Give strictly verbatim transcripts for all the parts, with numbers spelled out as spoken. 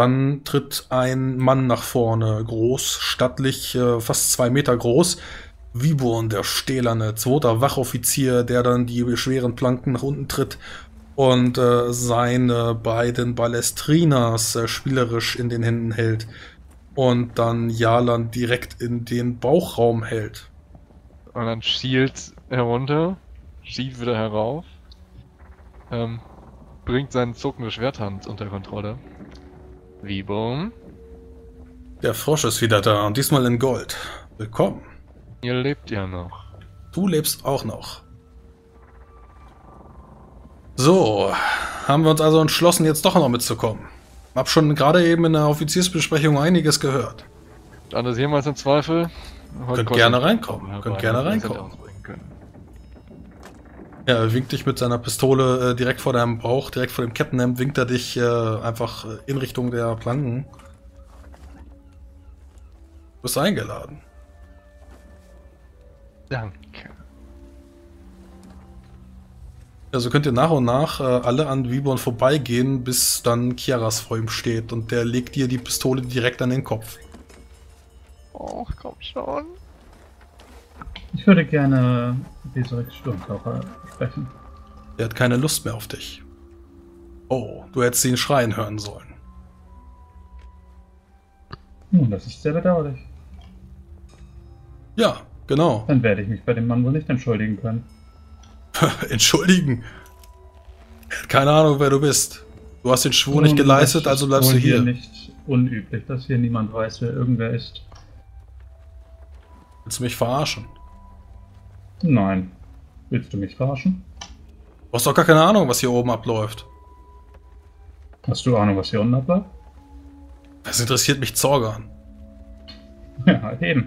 Dann tritt ein Mann nach vorne, groß, stattlich, äh, fast zwei Meter groß. Viborn, der Stählerne, zweiter Wachoffizier, der dann die schweren Planken nach unten tritt und äh, seine beiden Ballestrinas äh, spielerisch in den Händen hält und dann Jalan direkt in den Bauchraum hält. Und dann schielt herunter, schiebt wieder herauf, ähm, bringt seine zuckende Schwerthand unter Kontrolle. Viborn, Der Frosch ist wieder da und diesmal in Gold. Willkommen. ihr lebt ja noch. Du lebst auch noch. So, haben wir uns also entschlossen, jetzt doch noch mitzukommen. Hab schon gerade eben in der Offiziersbesprechung einiges gehört. Stand es jemals im Zweifel? Heute Könnt gerne reinkommen. Könnt gerne reinkommen. Ja, er winkt dich mit seiner Pistole äh, direkt vor deinem Bauch, direkt vor dem Kettenhemd, winkt er dich äh, einfach in Richtung der Planken. Du bist eingeladen. Danke. Also könnt ihr nach und nach äh, alle an Viborn vorbeigehen, bis dann Kiaras vor ihm steht und der legt dir die Pistole direkt an den Kopf. Oh, komm schon. Ich würde gerne Besorek Sturmtaucher sprechen. Der hat keine Lust mehr auf dich. Oh, du hättest ihn schreien hören sollen. Nun, das ist sehr bedauerlich. Ja, genau. Dann werde ich mich bei dem Mann wohl nicht entschuldigen können. Entschuldigen. Er hat keine Ahnung, wer du bist. Du hast den Schwur Nun, nicht geleistet, das also ist bleibst du wohl hier. Nicht unüblich, dass hier niemand weiß, wer irgendwer ist. Willst du mich verarschen? Nein. Willst du mich verarschen? Du hast doch gar keine Ahnung, was hier oben abläuft. Hast du Ahnung, was hier unten abläuft? Das interessiert mich Zorgan. Ja, eben.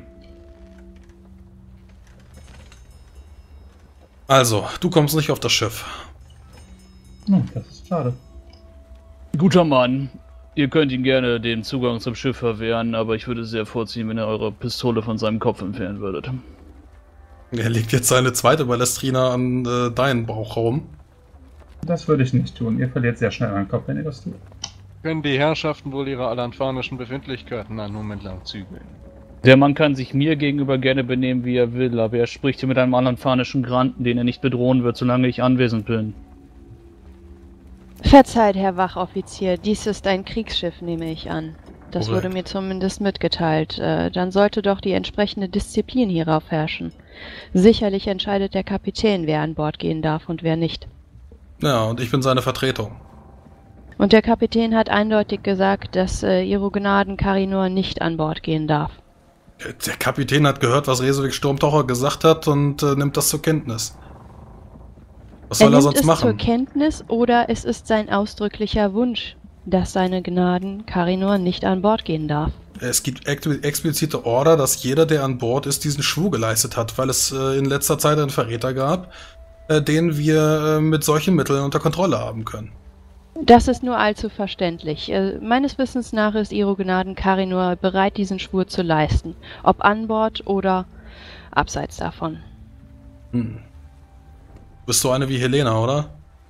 Also, du kommst nicht auf das Schiff. Hm, das ist schade. Guter Mann, ihr könnt ihm gerne den Zugang zum Schiff verwehren, aber ich würde sehr vorziehen, wenn ihr eure Pistole von seinem Kopf entfernen würdet. Er legt jetzt seine zweite Ballestrina an äh, deinen Bauchraum. Das würde ich nicht tun. Ihr verliert sehr schnell euren Kopf, wenn ihr das tut. Können die Herrschaften wohl ihre alanfanischen Befindlichkeiten einen Moment lang zügeln? Der Mann kann sich mir gegenüber gerne benehmen, wie er will, aber er spricht hier mit einem alanfanischen Granden, den er nicht bedrohen wird, solange ich anwesend bin. Verzeiht, Herr Wachoffizier, dies ist ein Kriegsschiff, nehme ich an. Das Korrekt. wurde mir zumindest mitgeteilt. Äh, dann sollte doch die entsprechende Disziplin hierauf herrschen. Sicherlich entscheidet der Kapitän, wer an Bord gehen darf und wer nicht. Ja, und ich bin seine Vertretung. Und der Kapitän hat eindeutig gesagt, dass äh, Ihro Gnaden Karinor nicht an Bord gehen darf. Der Kapitän hat gehört, was Resovik Sturmtaucher gesagt hat und äh, nimmt das zur Kenntnis. Was soll er, nimmt sonst es machen? zur Kenntnis oder es ist sein ausdrücklicher Wunsch, dass seine Gnaden Karinor nicht an Bord gehen darf. Es gibt ex explizite Order, dass jeder, der an Bord ist, diesen Schwur geleistet hat, weil es äh, in letzter Zeit einen Verräter gab, äh, den wir äh, mit solchen Mitteln unter Kontrolle haben können. Das ist nur allzu verständlich. Äh, meines Wissens nach ist Ihro Gnaden Karinor bereit, diesen Schwur zu leisten. Ob an Bord oder abseits davon. Hm. Du bist so eine wie Helena, oder?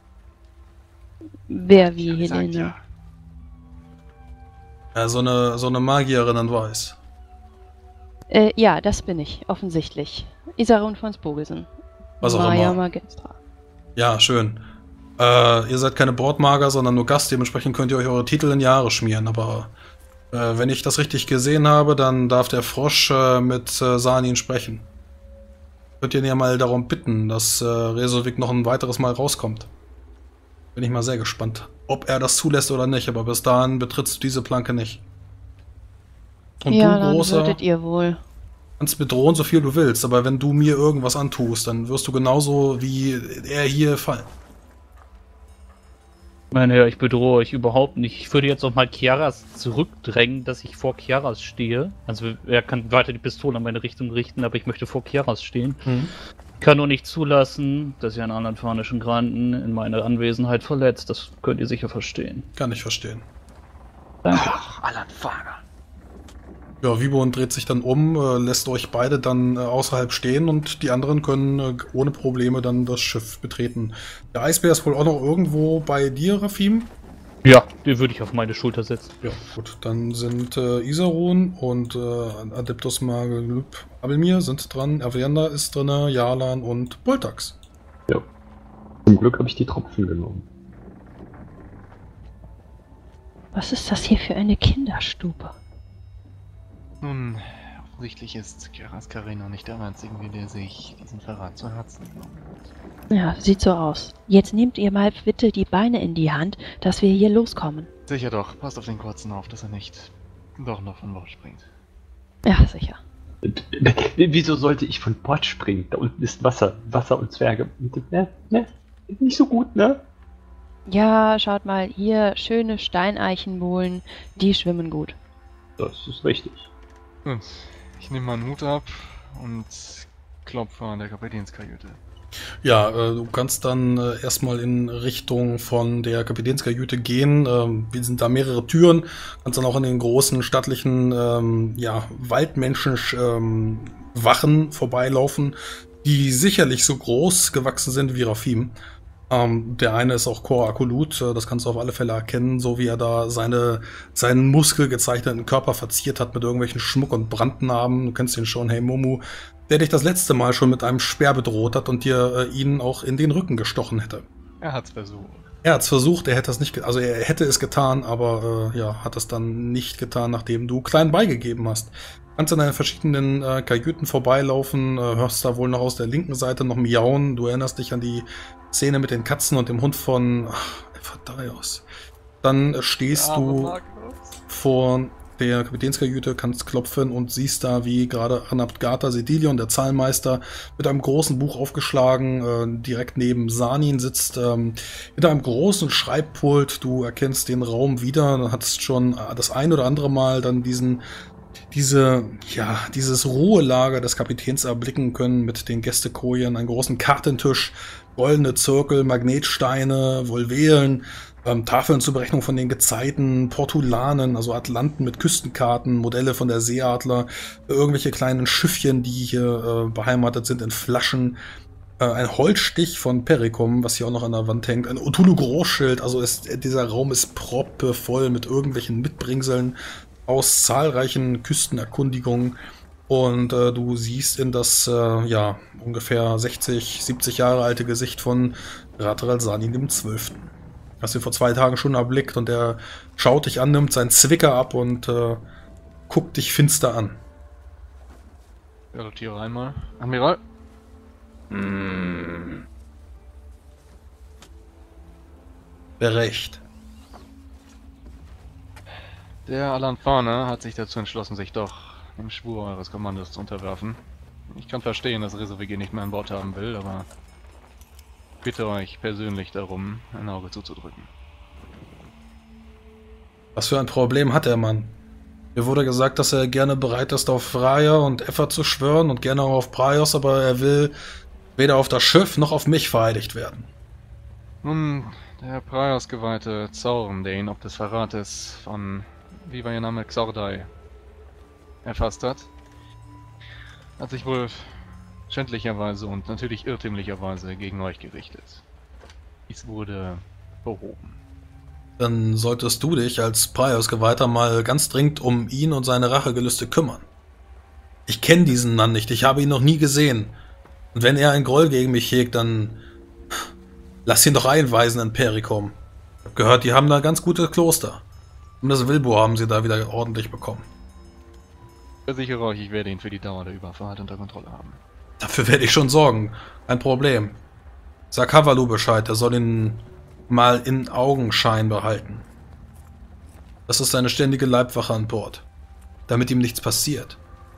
Wer wie Ja, gesagt, Helene. ja. Ja, so eine, so eine Magierin in Weiß. Äh, ja, das bin ich, offensichtlich. Isarun von Spogesen. Was auch Maja immer. Magenstra. Ja, schön. Äh, ihr seid keine Bordmager, sondern nur Gast. Dementsprechend könnt ihr euch eure Titel in die Haare schmieren. Aber äh, wenn ich das richtig gesehen habe, dann darf der Frosch äh, mit äh, Sanin sprechen. Könnt ihr ihn ja mal darum bitten, dass äh, Resovik noch ein weiteres Mal rauskommt. Bin ich mal sehr gespannt, ob er das zulässt oder nicht. Aber bis dahin betrittst du diese Planke nicht. Und Ja, du, dann Großer, würdet ihr wohl. kannst bedrohen, so viel du willst. Aber wenn du mir irgendwas antust, dann wirst du genauso wie er hier fallen. Meine Herr, ich bedrohe euch überhaupt nicht. Ich würde jetzt auch mal Kiaras zurückdrängen, dass ich vor Kiaras stehe. Also er kann weiter die Pistole in meine Richtung richten, aber ich möchte vor Kiaras stehen. Mhm. Kann nur nicht zulassen, dass ihr einen alanfanischen Granden in meiner Anwesenheit verletzt. Das könnt ihr sicher verstehen. Kann ich verstehen. Danke. Ach, Alanfaner. Ja, Viborn dreht sich dann um, äh, lässt euch beide dann äh, außerhalb stehen und die anderen können äh, ohne Probleme dann das Schiff betreten. Der Eisbär ist wohl auch noch irgendwo bei dir, Rafim? Ja, den würde ich auf meine Schulter setzen. Ja, gut. Dann sind äh, Isarun und äh, Adeptus Magelub Abelmir sind dran, Avienda ist drin, Jalan und Boltax. Ja. Zum Glück habe ich die Tropfen genommen. Was ist das hier für eine Kinderstube? Nun, offensichtlich ist Keras Carino nicht der Einzige, der sich diesen Verrat zu Herzen genommen hat. Ja, sieht so aus. Jetzt nehmt ihr mal bitte die Beine in die Hand, dass wir hier loskommen. Sicher doch, passt auf den Kurzen auf, dass er nicht doch noch von Bord springt. Ja, sicher. Wieso sollte ich von Bord springen? Da unten ist Wasser. Wasser und Zwerge. Ne, ne, nicht so gut, ne? Ja, schaut mal, hier schöne Steineichenbohlen, die schwimmen gut. Das ist richtig. Gut, ich nehme meinen Hut ab und klopfe an der Kapitänskajüte. Ja, äh, du kannst dann äh, erstmal in Richtung von der Kapitänskajüte gehen. Ähm, wir sind da mehrere Türen. Kannst dann auch in den großen stattlichen ähm, ja, Waldmenschen ähm, Wachen vorbeilaufen, die sicherlich so groß gewachsen sind wie Rafim. Ähm, der eine ist auch Kor Akulut, äh, das kannst du auf alle Fälle erkennen, so wie er da seine, seinen muskelgezeichneten Körper verziert hat mit irgendwelchen Schmuck- und Brandnarben. Du kennst ihn schon, hey Momu, der dich das letzte Mal schon mit einem Speer bedroht hat und dir äh, ihn auch in den Rücken gestochen hätte. Er hat's versucht. Er hat's versucht, er hätte es nicht, also er hätte es getan, aber äh, ja, hat es dann nicht getan, nachdem du klein beigegeben hast. Kannst an deinen verschiedenen äh, Kajüten vorbeilaufen, äh, hörst da wohl noch aus der linken Seite noch miauen. Du erinnerst dich an die Szene mit den Katzen und dem Hund von Evadaios. Dann äh, stehst Ja, du Magnus. vor der Kapitänskajüte, kannst klopfen und siehst da, wie gerade Anabgata Sedilion, der Zahlmeister, mit einem großen Buch aufgeschlagen, äh, direkt neben Sanin sitzt, ähm, hinter einem großen Schreibpult. Du erkennst den Raum wieder, du hattest schon äh, das ein oder andere Mal dann diesen diese, ja, dieses Ruhelager des Kapitäns erblicken können mit den Gästekojen, einen großen Kartentisch, goldene Zirkel, Magnetsteine, Volvelen, ähm, Tafeln zur Berechnung von den Gezeiten, Portulanen, also Atlanten mit Küstenkarten, Modelle von der Seeadler, irgendwelche kleinen Schiffchen, die hier äh, beheimatet sind in Flaschen, äh, ein Holzstich von Perikum, was hier auch noch an der Wand hängt, ein Utulu-Großschild, also ist, dieser Raum ist proppevoll mit irgendwelchen Mitbringseln aus zahlreichen Küstenerkundigungen und äh, du siehst in das äh, ja ungefähr sechzig, siebzig Jahre alte Gesicht von Ratral Sanin dem Zwölften. Hast du vor zwei Tagen schon erblickt und er schaut dich an, nimmt seinen Zwicker ab und äh, guckt dich finster an. Salutiere einmal. Admiral? Hm. Berecht. Der Alan Farner hat sich dazu entschlossen, sich doch dem Schwur eures Kommandos zu unterwerfen. Ich kann verstehen, dass Resowigi nicht mehr an Bord haben will, aber ich bitte euch persönlich darum, ein Auge zuzudrücken. Was für ein Problem hat der Mann? Mir wurde gesagt, dass er gerne bereit ist, auf Freya und Effa zu schwören und gerne auch auf Praios, aber er will weder auf das Schiff noch auf mich vereidigt werden. Nun, der Praios-geweihte Zorn, der ihn ob des Verrates von, wie war ihr Name, Xordai erfasst hat, hat sich wohl schändlicherweise und natürlich irrtümlicherweise gegen euch gerichtet. Dies wurde behoben. Dann solltest du dich als Praios-Geweihter mal ganz dringend um ihn und seine Rachegelüste kümmern. Ich kenne diesen Mann nicht, ich habe ihn noch nie gesehen. Und wenn er ein Groll gegen mich hegt, dann lass ihn doch einweisen in Perikum. Ich habe gehört, die haben da ganz gute Kloster. Und das Wilbur haben sie da wieder ordentlich bekommen. Ich versichere euch, ich werde ihn für die Dauer der Überfahrt unter Kontrolle haben. Dafür werde ich schon sorgen. Kein Problem. Sag Havalu Bescheid, er soll ihn mal in Augenschein behalten. Das ist eine ständige Leibwache an Bord. Damit ihm nichts passiert.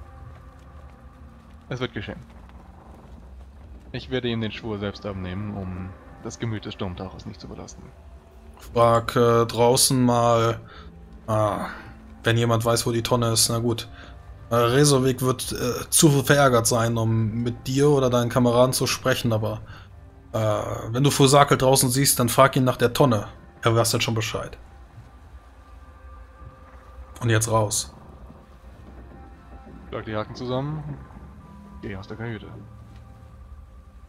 Es wird geschehen. Ich werde ihm den Schwur selbst abnehmen, um das Gemüt des Sturmtauchers nicht zu belasten. Frag äh, draußen mal, ah, wenn jemand weiß, wo die Tonne ist, na gut. Äh, Resowig wird äh, zu verärgert sein, um mit dir oder deinen Kameraden zu sprechen, aber äh, wenn du Fusakel draußen siehst, dann frag ihn nach der Tonne. Er weiß dann schon Bescheid. Und jetzt raus. Schlag die Haken zusammen, geh aus der Kajüte.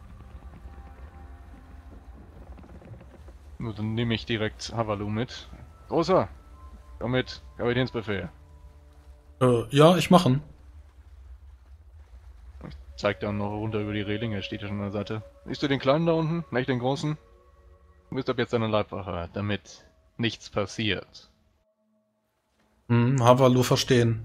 Nur dann nehme ich direkt Havalu mit. Großer, komm mit, Kapitänsbefehl. Äh, ja, ich machen. Zeigt dann noch runter über die Reling, er steht ja schon an der Seite. Siehst du den Kleinen da unten, nicht den Großen? Du bist ab jetzt eine Leibwache, damit nichts passiert. Hm, Havalu verstehen.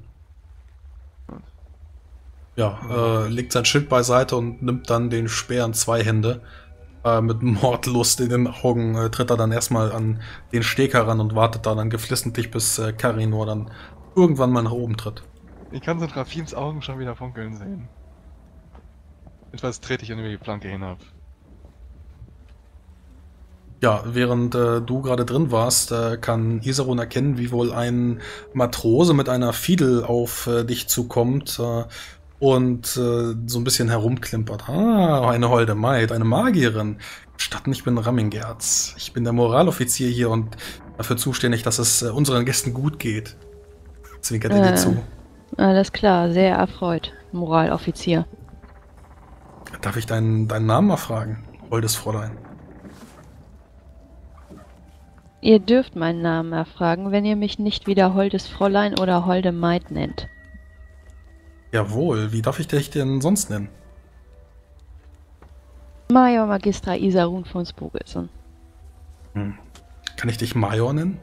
Ja, äh, legt sein Schild beiseite und nimmt dann den Speer in zwei Hände. Äh, mit Mordlust in den Augen äh, tritt er dann erstmal an den Steg heran und wartet da dann geflissentlich, bis äh, Karinor dann irgendwann mal nach oben tritt. Ich kann so in Rafims Augen schon wieder funkeln sehen. Etwas trete ich dann über die Planke hinab. Ja, während äh, du gerade drin warst, äh, kann Isarun erkennen, wie wohl ein Matrose mit einer Fiedel auf äh, dich zukommt äh, und äh, so ein bisschen herumklimpert. Ah, eine holde Maid, eine Magierin. Statten, ich bin Rammingerz. Ich bin der Moraloffizier hier und dafür zuständig, dass es äh, unseren Gästen gut geht. Zwinkert er Äh, dir zu. Alles klar, sehr erfreut, Moraloffizier. Darf ich deinen, deinen Namen mal fragen, holdes Fräulein? Ihr dürft meinen Namen erfragen, wenn ihr mich nicht wieder holdes Fräulein oder holde Maid nennt. Jawohl, wie darf ich dich denn sonst nennen? Major Magistra Isarun von Spogelson. Hm. Kann ich dich Major nennen?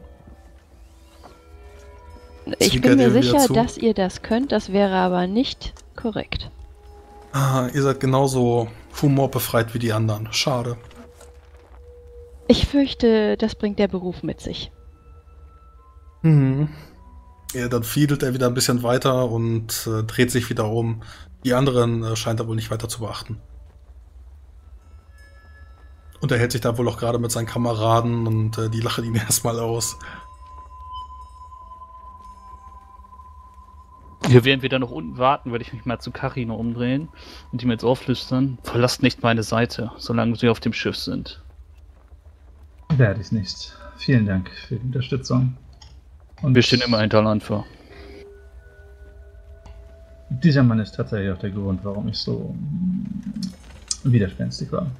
Ich Zwinkert bin mir ihr wieder sicher, zu? dass ihr das könnt, das wäre aber nicht korrekt. Ah, ihr seid genauso humorbefreit wie die anderen. Schade. Ich fürchte, das bringt der Beruf mit sich. Mhm. Ja, dann fiedelt er wieder ein bisschen weiter und äh, dreht sich wieder um. Die anderen äh, scheint er wohl nicht weiter zu beachten. Und er hält sich da wohl auch gerade mit seinen Kameraden und äh, die lachen ihn erstmal aus. Hier während wir dann noch unten warten, würde ich mich mal zu Karinor umdrehen und ihm jetzt auflüstern. Verlasst nicht meine Seite, solange sie auf dem Schiff sind. Werde ich nicht. Vielen Dank für die Unterstützung. Und Wir stehen immer hinter Landfer. dieser Mann ist tatsächlich auch der Grund, warum ich so widerspenstig war.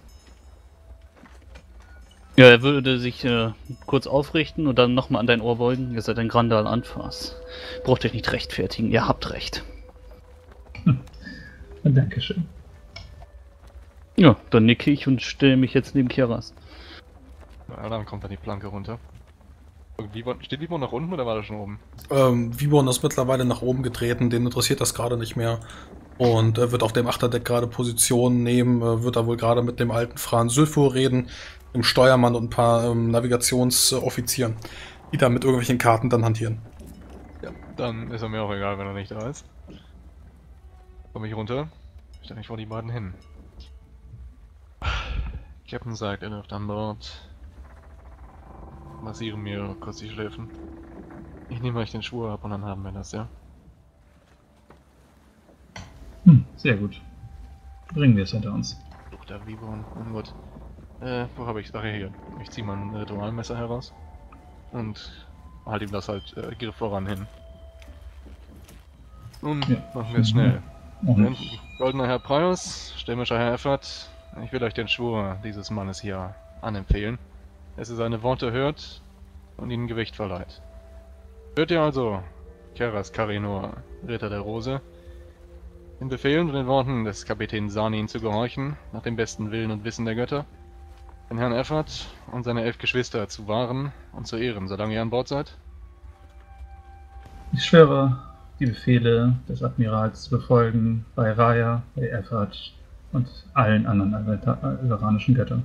Ja, er würde sich äh, kurz aufrichten und dann nochmal an dein Ohr beugen. Ihr seid ein Grandal Anfas. Braucht euch nicht rechtfertigen, ihr habt recht. Dankeschön. Ja, dann nicke ich und stelle mich jetzt neben Kiaras. Ja, dann kommt dann die Planke runter. Vibon, steht Vibon noch unten oder war der schon oben? Ähm, Vibon ist mittlerweile nach oben getreten, den interessiert das gerade nicht mehr. Und er wird auf dem Achterdeck gerade Position nehmen, äh, wird da wohl gerade mit dem alten Fran Sylfur reden, dem Steuermann und ein paar ähm, Navigationsoffizieren, die da mit irgendwelchen Karten dann hantieren. Ja, dann ist er mir auch egal, wenn er nicht da ist. Komme ich runter? Stell mich vor die beiden hin. Captain sagt, er dürft an Bord. Massieren mir kurz die Schläfen. Ich nehme euch den Schwur ab und dann haben wir das, ja? Hm, sehr gut. Bringen wir es hinter uns. Doch, der Vibon. Nun gut. Äh, wo habe ich Ach, hier. Ich ziehe mein Ritualmesser heraus. Und halte ihm das halt äh, Griff voran hin. Nun, Ja. machen wir es schnell. Und Goldener Herr Prius, stürmischer Herr Effert, ich will euch den Schwur dieses Mannes hier anempfehlen, dass ihr seine Worte hört und ihnen Gewicht verleiht. Hört ihr also, Keras Karinor, Ritter der Rose, den Befehlen und den Worten des Kapitän Sanin zu gehorchen, nach dem besten Willen und Wissen der Götter, den Herrn Effert und seine elf Geschwister zu wahren und zu ehren, solange ihr an Bord seid? ich schwöre, die Befehle des Admirals zu befolgen bei Raya, bei Effert und allen anderen alveranischen Göttern.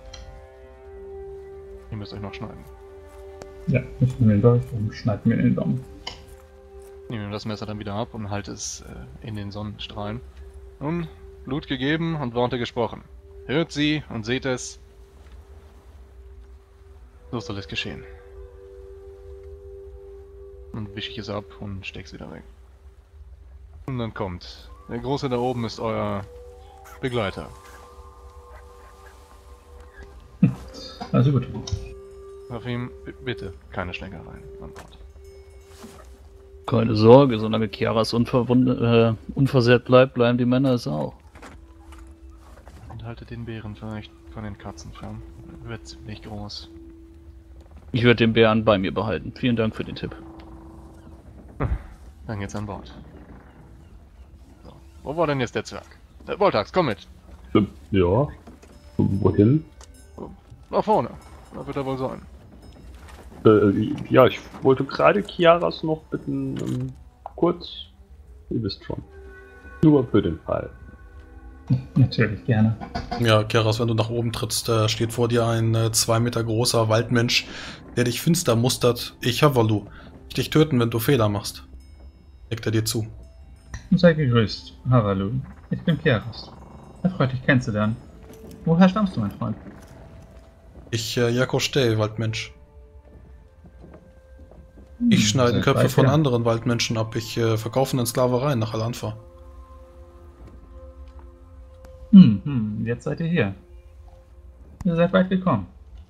Ihr müsst euch noch schneiden. Ja, ich nehme den Dolch und schneide mir in den Daumen. Nehme das Messer dann wieder ab und halte es äh, in den Sonnenstrahlen. Nun, Blut gegeben und Worte gesprochen. Hört sie und seht es. So soll es geschehen. Und wische ich es ab und steck es wieder weg. Und dann kommt. Der Große da oben ist euer Begleiter. Also gut. Auf ihm bitte keine Schlägereien an Bord. Keine Sorge, solange Kiaras unverwund- äh, unversehrt bleibt, bleiben die Männer es auch. Und haltet den Bären vielleicht von den Katzen fern. Er wird ziemlich groß. Ich würde den Bären bei mir behalten. Vielen Dank für den Tipp. Dann geht's an Bord. So. Wo war denn jetzt der Zwerg? Der Voltax, komm mit. Ähm, Ja. Wohin? Nach vorne. Da wird er wohl sein. Äh, ja, ich wollte gerade Kiaras noch bitten, ähm, kurz. Ihr wisst schon. Nur für den Fall. Natürlich, gerne. Ja, Keras, wenn du nach oben trittst, äh, steht vor dir ein äh, zwei Meter großer Waldmensch, der dich finster mustert. Ich Havalu. Ich dich töten, wenn du Fehler machst. Nickt er dir zu. Sei gegrüßt, Havalu. Ich bin Keras. Erfreut dich kennenzulernen. Woher stammst du, mein Freund? Ich, äh, Jako Stell, Waldmensch. Ich schneide Sehr Köpfe weit von her. anderen Waldmenschen ab. Ich äh, verkaufe in Sklaverei nach Al-Anfa. Hm, hm, jetzt seid ihr hier. Ihr seid weit gekommen.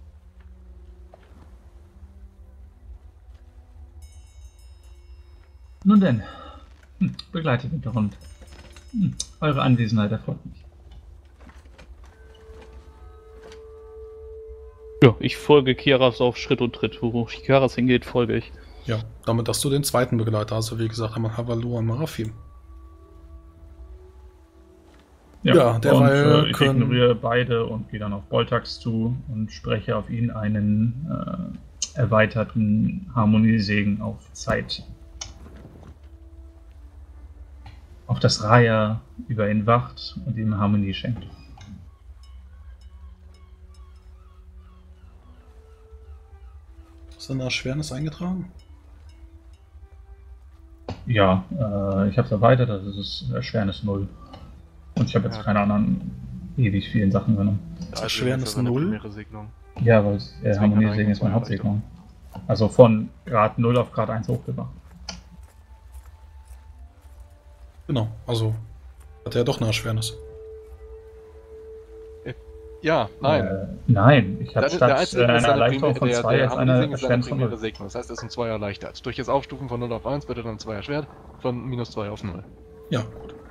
Nun denn, hm, begleitet mich doch und hm, eure Anwesenheit erfreut mich. Ja, ich folge Kiaras auf Schritt und Tritt. Wo Kiaras hingeht, folge ich. Ja, damit hast du den zweiten Begleiter. Also wie gesagt, einmal Havalu, einmal Rafim. Ja, derweil und, äh, ich können- ignoriere beide und gehe dann auf Boltax zu und spreche auf ihn einen äh, erweiterten Harmoniesegen auf Zeit. Auf das Raya über ihn wacht und ihm Harmonie schenkt. Ist in der Erschwernis eingetragen? Ja, äh, ich habe es erweitert, also es ist Erschwernis null. Und ich habe jetzt Ja. keine anderen ewig vielen Sachen genommen. Also Erschwernis das ist eine null? primäre Segnung. Ja, weil äh, Deswegen Harmoniesegen hat ist meine er Hauptsegnung. Also von Grad null auf Grad eins hochgebracht. Genau, also hat er ja doch eine Erschwernis. Ja, nein. Äh, nein, ich habe Der- statt der äh, Einzige ist einer eine Erleichterung Primä- von der- zwei der als eine Harmonisegen ist eine Erschwernis von primäre null. Segnung. Das heißt, es ist um zwei erleichtert. Durch das Aufstufen von null auf eins wird er dann zwei erschwert, von minus zwei auf null. Ja,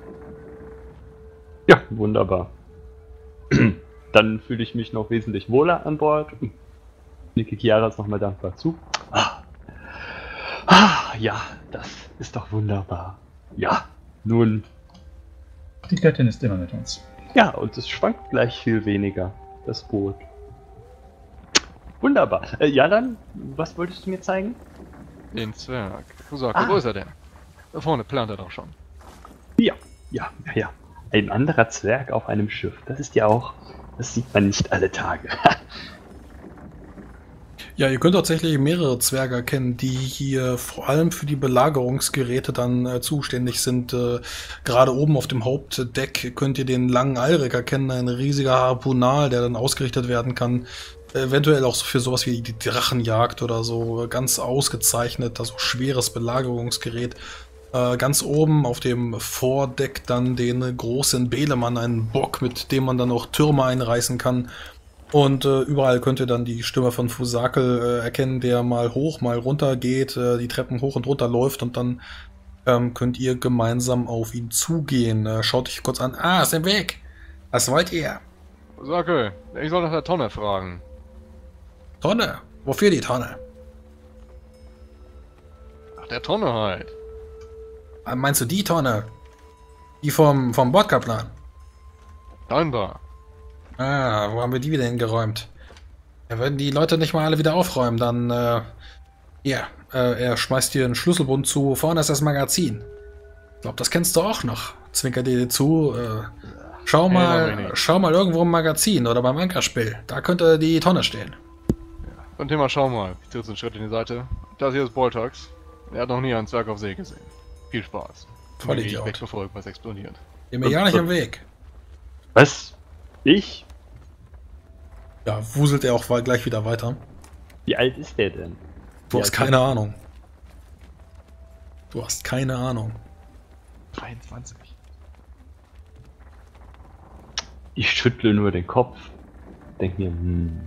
Ja, wunderbar. Dann fühle ich mich noch wesentlich wohler an Bord. Nicke Kiaras nochmal dankbar zu. Ah. Ah, ja, das ist doch wunderbar. Ja, nun, Die Göttin ist immer mit uns. ja, und es schwankt gleich viel weniger, das Boot. Wunderbar. Äh, ja, dann, was wolltest du mir zeigen? Den Zwerg. Fusaka, Ah. wo ist er denn? Da vorne plant er doch schon. Ja, ja, ja, ja. Ein anderer Zwerg auf einem Schiff. Das ist ja auch, das sieht man nicht alle Tage. Ja, ihr könnt tatsächlich mehrere Zwerge erkennen, die hier vor allem für die Belagerungsgeräte dann äh, zuständig sind. Äh, gerade oben auf dem Hauptdeck könnt ihr den langen Alrik erkennen, ein riesiger Harpunal, der dann ausgerichtet werden kann. Eventuell auch so für sowas wie die Drachenjagd oder so, ganz ausgezeichnet, also schweres Belagerungsgerät. Äh, ganz oben auf dem Vordeck dann den großen Belemann, einen Bock, mit dem man dann auch Türme einreißen kann. Und äh, überall könnt ihr dann die Stimme von Fusakel äh, erkennen, der mal hoch, mal runter geht, äh, die Treppen hoch und runter läuft und dann ähm, könnt ihr gemeinsam auf ihn zugehen. Äh, schaut euch kurz an. Ah, ist er weg. Was wollt ihr? Fusaka, ich soll nach der Tonne fragen. Tonne. Wofür die Tonne? Nach der Tonne halt. Ah, meinst du die Tonne? Die vom, vom Bordkaplan? Scheinbar. Ah, wo haben wir die wieder hingeräumt? Ja, wenn die Leute nicht mal alle wieder aufräumen, dann, äh, ja, äh, er schmeißt dir einen Schlüsselbund zu, vorne ist das Magazin. Ich glaube, das kennst du auch noch. Zwinkert dir zu, äh, schau Hey, mal, Dominik. schau mal irgendwo im Magazin oder beim Ankerspiel. Da könnte die Tonne stehen. Und Thema, schau mal. Ich tritt einen Schritt in die Seite. Das hier ist Boltax. Er hat noch nie einen Zwerg auf See gesehen. Viel Spaß. Voll Dann geh ich Idiot. weg, bevor irgendwas explodiert. Geh mir ja nicht im Weg. Was? Ich? Ja, wuselt er auch wa- gleich wieder weiter. Wie alt ist der denn? Du Wie hast alt keine ist- Ahnung. Du hast keine Ahnung. dreiundzwanzig. Ich schüttle nur den Kopf. Denk mir, hm.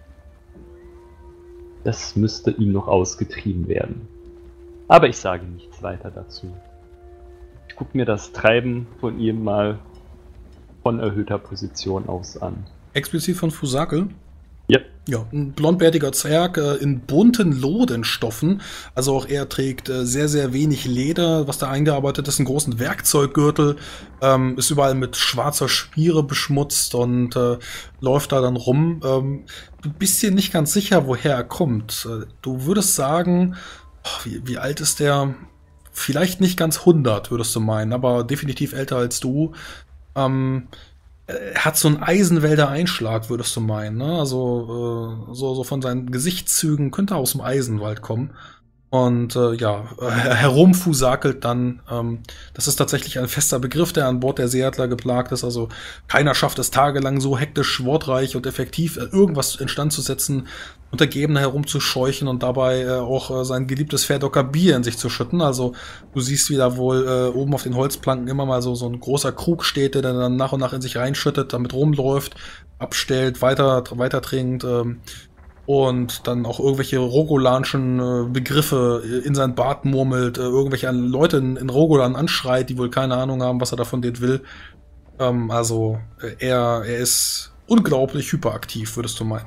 Das müsste ihm noch ausgetrieben werden. Aber ich sage nichts weiter dazu. Ich gucke mir das Treiben von ihm mal von erhöhter Position aus an. Explizit von Fusakel? Yep. Ja, ein blondbärtiger Zwerg äh, in bunten Lodenstoffen. Also auch er trägt äh, sehr, sehr wenig Leder, was da eingearbeitet ist, einen großen Werkzeuggürtel, ähm, ist überall mit schwarzer Schmiere beschmutzt und äh, läuft da dann rum. Ähm, du bist dir nicht ganz sicher, woher er kommt. Äh, du würdest sagen, oh, wie, wie alt ist der? Vielleicht nicht ganz hundert, würdest du meinen, aber definitiv älter als du. Ähm, Er hat so einen Eisenwälder Einschlag, würdest du meinen, ne? Also äh, so, so von seinen Gesichtszügen könnte er aus dem Eisenwald kommen. Und äh, ja, äh, herumfusakelt dann. Ähm, das ist tatsächlich ein fester Begriff, der an Bord der Seeadler geplagt ist. Also keiner schafft es tagelang so hektisch, wortreich und effektiv äh, irgendwas instand zu setzen, Untergebene herumzuscheuchen und dabei äh, auch äh, sein geliebtes Fairdocker Bier in sich zu schütten. Also du siehst, wie da wohl äh, oben auf den Holzplanken immer mal so, so ein großer Krug steht, der dann nach und nach in sich reinschüttet, damit rumläuft, abstellt, weiter, weiter trinkt ähm, und dann auch irgendwelche rogolanischen äh, Begriffe in sein Bart murmelt, äh, irgendwelche Leute in, in Rogolan anschreit, die wohl keine Ahnung haben, was er da von denen will. Ähm, also äh, er, er ist unglaublich hyperaktiv, würdest du meinen.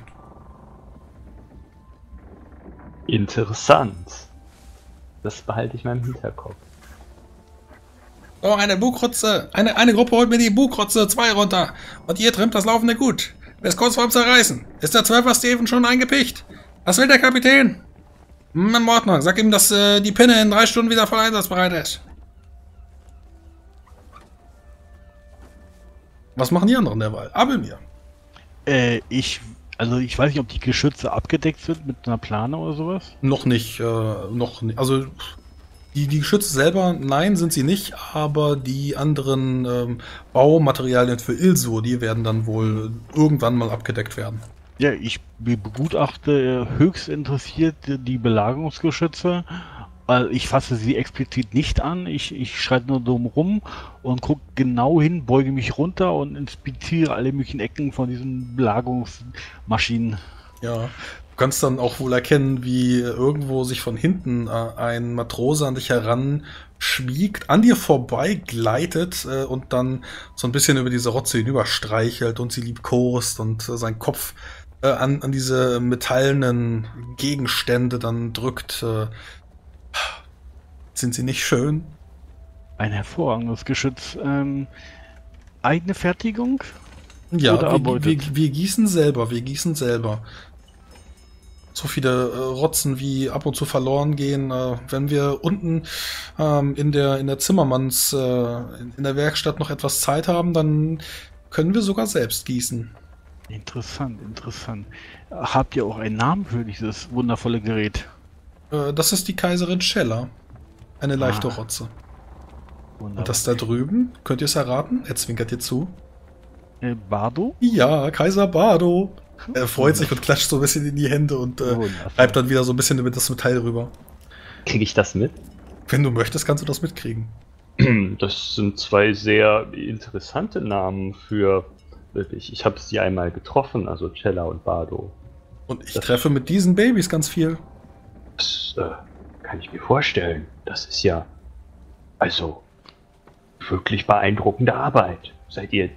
Interessant. Das behalte ich mal im Hinterkopf. Oh, eine Bugrutze. Eine, eine Gruppe holt mir die Bugrutze zwei runter. Und ihr trimmt das laufende Gut. Bis kurz vorm Zerreißen. Ist der Zwölfer Steven schon eingepicht? Was will der Kapitän? Hm, in Ordnung. Sag ihm, dass äh, die Pinne in drei Stunden wieder voll einsatzbereit ist. Was machen die anderen derweil? Abelmir. Äh, ich, also ich weiß nicht, ob die Geschütze abgedeckt sind mit einer Plane oder sowas. Noch nicht, äh, noch nicht. Also die, die Geschütze selber, nein, sind sie nicht, aber die anderen ähm, Baumaterialien für Ilso, die werden dann wohl irgendwann mal abgedeckt werden. Ja, ich begutachte höchst interessiert die Belagerungsgeschütze. Also ich fasse sie explizit nicht an, ich, ich schreite nur dumm rum und gucke genau hin, beuge mich runter und inspiziere alle möglichen Ecken von diesen Belagerungsmaschinen. Ja, du kannst dann auch wohl erkennen, wie irgendwo sich von hinten äh, ein Matrose an dich heranschmiegt, an dir vorbei gleitet äh, und dann so ein bisschen über diese Rotze hinüber streichelt und sie liebkost und äh, seinen Kopf äh, an, an diese metallenen Gegenstände dann drückt. Äh, sind sie nicht schön? Ein hervorragendes Geschütz. Ähm, eigene Fertigung? Ja, Oder wir, erbeutet? wir, wir gießen selber, wir gießen selber. So viele äh, Rotzen, wie ab und zu verloren gehen. Äh, wenn wir unten ähm, in der in der Zimmermanns, äh, in, in der Werkstatt noch etwas Zeit haben, dann können wir sogar selbst gießen. Interessant, interessant. Habt ihr auch einen Namen für dieses wundervolle Gerät? Äh, das ist die Kaiserin Scheller. Eine leichte Ah. Rotze. Wunderbar. Und das da drüben, könnt ihr es erraten? Er zwinkert dir zu. Äh, Bardo? Ja, Kaiser Bardo. Er freut sich und klatscht so ein bisschen in die Hände und äh, Wundervoll. reibt dann wieder so ein bisschen über das Metall rüber. Kriege ich das mit? Wenn du möchtest, kannst du das mitkriegen. Das sind zwei sehr interessante Namen für wirklich. Ich habe sie einmal getroffen, also Cella und Bardo. Und ich Das- treffe mit diesen Babys ganz viel. Das äh, kann ich mir vorstellen. Das ist ja also wirklich beeindruckende Arbeit. Seid ihr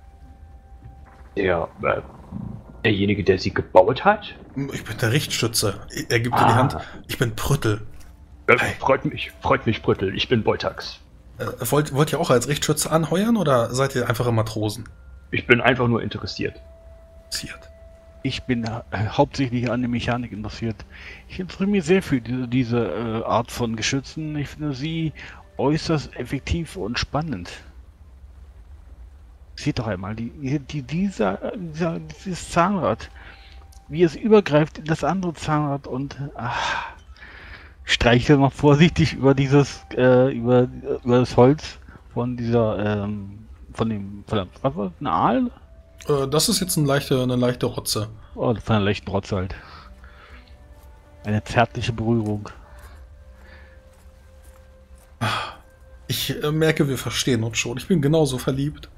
der äh, derjenige, der sie gebaut hat? Ich bin der Richtschütze. Er gibt dir Ah. die Hand. Ich bin Prüttel. Äh, Hi. freut mich, freut mich, Brüttel. Ich bin Beutax. Äh, wollt, wollt ihr auch als Richtschütze anheuern oder seid ihr einfache Matrosen? Ich bin einfach nur interessiert. Ziert. Ich bin äh, hauptsächlich an der Mechanik interessiert. Ich interessiere mich sehr für diese, diese äh, Art von Geschützen. Ich finde sie äußerst effektiv und spannend. Seht doch einmal, die, die, dieser, dieser, dieses Zahnrad, wie es übergreift in das andere Zahnrad und ach, streiche noch vorsichtig über dieses, äh, über, über das Holz von dieser, ähm, von dem, von der, was war das, ein Aal? Äh, das ist jetzt ein leichte, eine leichte Rotze. Oh, von einer leichten Rotze halt. Eine zärtliche Berührung. Ich äh, merke, wir verstehen uns schon. Ich bin genauso verliebt.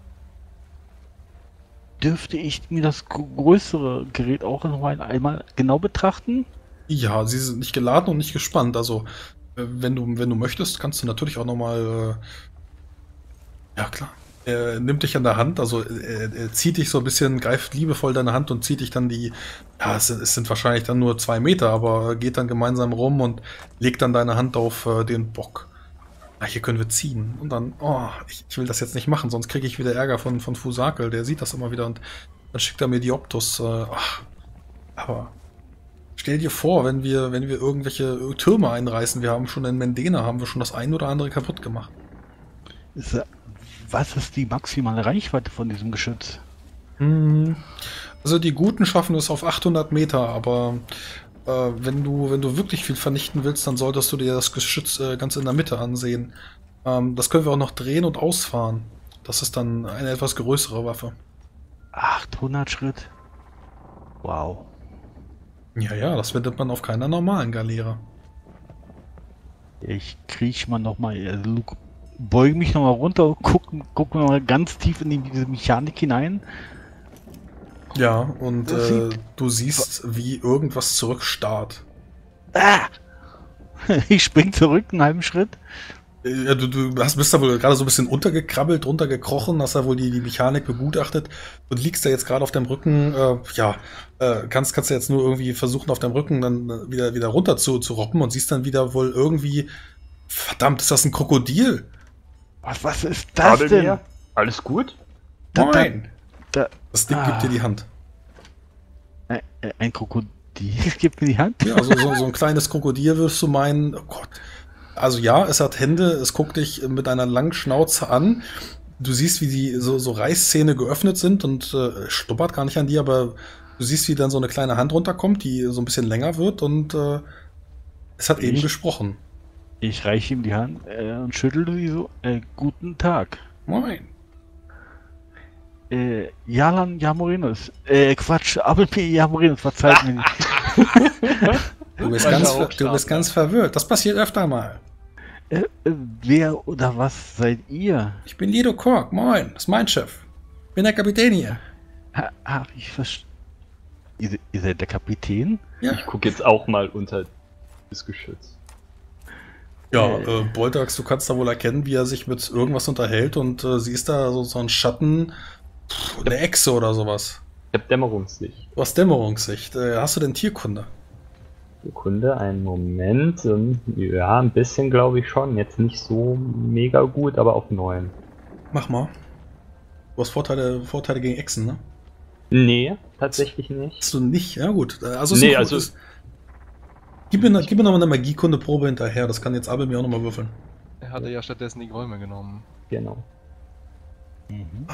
Dürfte ich mir das gr- größere Gerät auch noch mal einmal genau betrachten? Ja, sie sind nicht geladen und nicht gespannt. Also, äh, wenn du, wenn du möchtest, kannst du natürlich auch nochmal. Äh, ja, klar. Er nimmt dich an der Hand, also er, er zieht dich so ein bisschen, greift liebevoll deine Hand und zieht dich dann die, ja, es sind, es sind wahrscheinlich dann nur zwei Meter, aber geht dann gemeinsam rum und legt dann deine Hand auf äh, den Bock. Ah, hier können wir ziehen. Und dann, oh, ich, ich will das jetzt nicht machen, sonst kriege ich wieder Ärger von, von Fusakel, der sieht das immer wieder und dann schickt er mir die Optus. Äh, ach, aber stell dir vor, wenn wir, wenn wir irgendwelche Türme einreißen, wir haben schon in Mendena, haben wir schon das ein oder andere kaputt gemacht. Ist, was ist die maximale Reichweite von diesem Geschütz? Hm. Also die Guten schaffen es auf achthundert Meter, aber äh, wenn du wenn du wirklich viel vernichten willst, dann solltest du dir das Geschütz äh, ganz in der Mitte ansehen. Ähm, das können wir auch noch drehen und ausfahren. Das ist dann eine etwas größere Waffe. achthundert Schritt? Wow. Ja, ja, das findet man auf keiner normalen Galeere. Ich kriech mal noch mal, also Luke, beuge mich noch mal runter und guck, guck noch mal ganz tief in die, diese Mechanik hinein. Ja, und Das äh, sieht- du siehst, wie irgendwas zurückstarrt. Ah! Ich spring zurück einen halben Schritt. Ja, du, du hast, bist da wohl gerade so ein bisschen untergekrabbelt, runtergekrochen, hast da wohl die, die Mechanik begutachtet und liegst da jetzt gerade auf deinem Rücken. Äh, ja, äh, kannst, kannst du jetzt nur irgendwie versuchen, auf deinem Rücken dann wieder, wieder runter zu, zu robben und siehst dann wieder wohl irgendwie, verdammt, ist das ein Krokodil? Was, was ist das Abel denn? mir? Alles gut? Da, da, Moin! da, Das Ding Ah. gibt dir die Hand. ein, ein Krokodil gibt mir die Hand. Ja, also so, so ein kleines Krokodil wirst du meinen, oh Gott. Also ja, es hat Hände, es guckt dich mit einer langen Schnauze an. Du siehst, wie die so, so Reißzähne geöffnet sind und äh, stuppert gar nicht an dir, aber du siehst, wie dann so eine kleine Hand runterkommt, die so ein bisschen länger wird und äh, es hat eben Ich- gesprochen. Ich reiche ihm die Hand äh, und schüttel sie so. Äh, guten Tag. Moin. Äh, Jalan Jamorinus. Äh, Quatsch, Abelmir Jamorinus, verzeiht mir. Du bist, Weil ganz, er ver- auch du bist ganz verwirrt. Das passiert öfter mal. Äh, äh, wer oder was seid ihr? Ich bin Lido Kork, moin. Das ist mein Chef. Bin der Kapitän hier. Ah, ah, ich verstehe. Ihr, se- ihr seid der Kapitän? Ja. Ich gucke jetzt auch mal unter das Geschütz. Ja, äh, Boltax, du kannst da wohl erkennen, wie er sich mit irgendwas unterhält und äh, siehst da so, so einen Schatten, pff, eine Echse oder sowas. Ich habe Dämmerungssicht. Du hast Dämmerungssicht. Äh, hast du denn Tierkunde? Sekunde, einen Moment. Ähm, Ja, ein bisschen glaube ich schon. Jetzt nicht so mega gut, aber auf neun. Mach mal. Du hast Vorteile, Vorteile gegen Echsen, ne? Nee, tatsächlich nicht. Hast du nicht? Ja gut. Äh, Also, ist Nee, ein also- gutes- Gib mir, gib mir noch mal eine Magiekunde-Probe hinterher. Das kann jetzt Abel mir auch noch mal würfeln. Er hatte ja stattdessen die Gräume genommen. Genau. Mhm.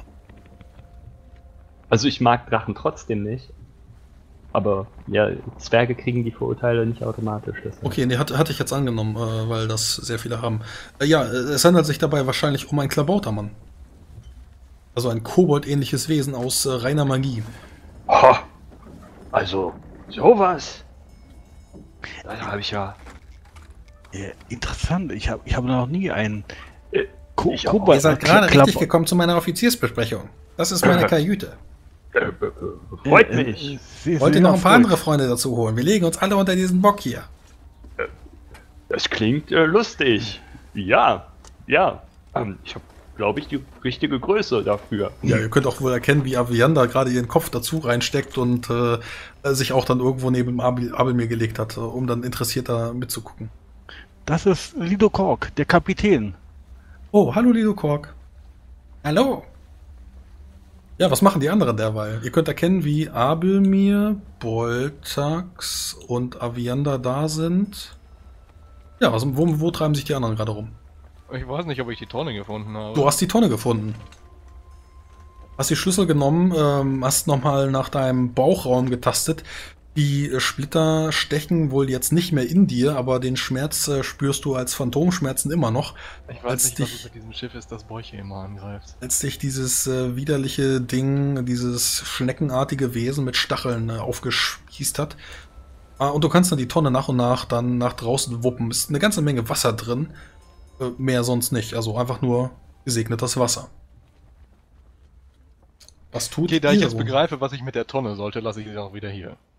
Also ich mag Drachen trotzdem nicht. Aber ja, Zwerge kriegen die Vorurteile nicht automatisch. deshalb. Okay, nee, hatte, hatte ich jetzt angenommen, äh, weil das sehr viele haben. Äh, ja, äh, es handelt sich dabei wahrscheinlich um einen Klabautermann. Also ein Kobold-ähnliches Wesen aus äh, reiner Magie. Oh, also, sowas. Da habe ich ja. Äh, interessant. Ich habe ich hab noch nie einen Äh, Ko ich auch. Kobold- Ihr seid gerade Klab- richtig gekommen zu meiner Offiziersbesprechung. Das ist meine Kajüte. Äh, äh, freut Äh, äh, mich. Sie- Wollt Sie ihr noch sind ein paar erfreut. andere Freunde dazu holen? Wir legen uns alle unter diesen Bock hier. Das klingt äh, lustig. Ja, ja. Ähm, ich habe, glaube ich, die richtige Größe dafür. Ja, ihr könnt auch wohl erkennen, wie Avianda gerade ihren Kopf dazu reinsteckt und äh, sich auch dann irgendwo neben Abel, Abel mir gelegt hat, äh, um dann interessierter mitzugucken. Das ist Lido Kork, der Kapitän. Oh, hallo Lido Kork. Hallo. Ja, was machen die anderen derweil? Ihr könnt erkennen, wie Abelmir, Boltax und Avianda da sind. Ja, also wo, wo treiben sich die anderen gerade rum? Ich weiß nicht, ob ich die Tonne gefunden habe. Du hast die Tonne gefunden. Hast die Schlüssel genommen, ähm, hast nochmal nach deinem Bauchraum getastet. Die äh, Splitter stechen wohl jetzt nicht mehr in dir, aber den Schmerz äh, spürst du als Phantomschmerzen immer noch, ich weiß als nicht, dich- was es mit diesem Schiff ist, das Bäuche immer angreift. als dich dieses äh, widerliche Ding, dieses schneckenartige Wesen mit Stacheln äh, aufgespießt hat. Ah, und du kannst dann die Tonne nach und nach dann nach draußen wuppen. Ist eine ganze Menge Wasser drin. Äh, mehr sonst nicht. Also einfach nur gesegnetes Wasser. Was tut Okay, da ich ihr jetzt wohl? begreife, was ich mit der Tonne sollte, lasse ich sie auch wieder hier.